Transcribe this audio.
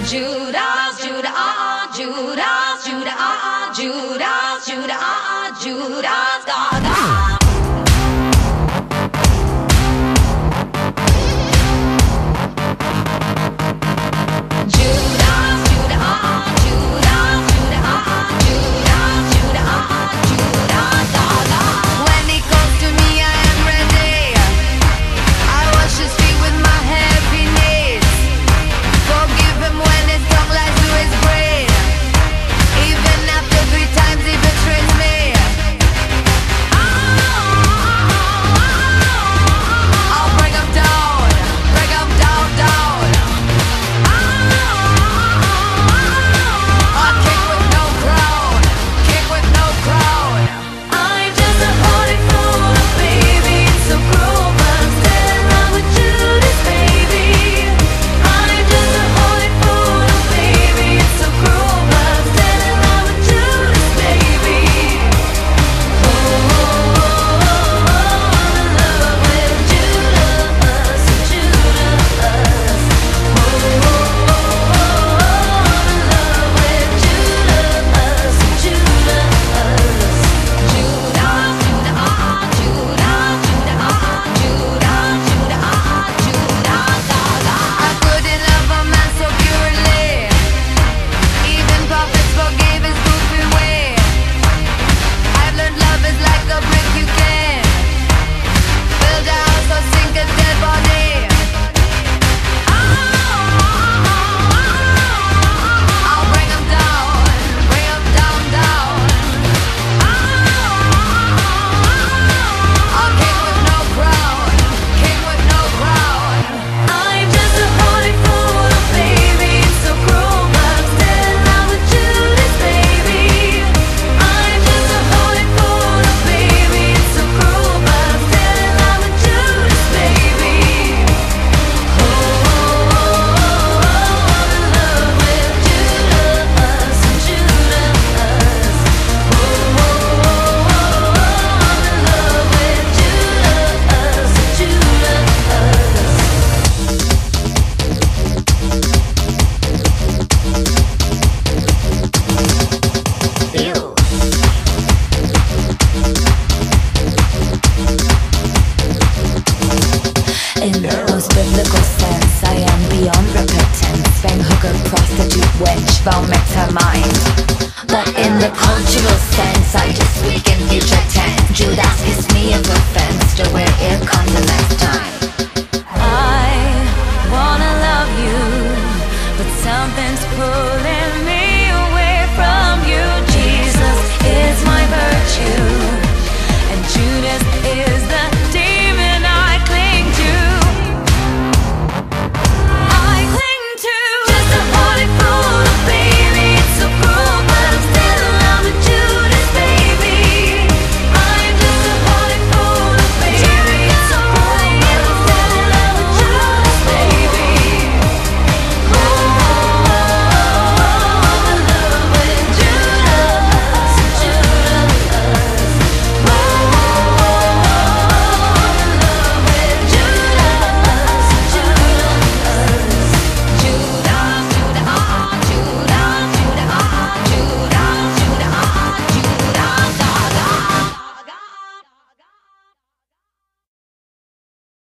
Judas, Judas, Judas, Judas, Judas, Judas, Judas, Gaga. In the most biblical sense, I am beyond repentance. Fang hooker, prostitute, wench, vomit her mind. But in the cultural sense, I just speak in future tense. Judas kissed me of offense, to where it comes the next time. I wanna love you, but something's put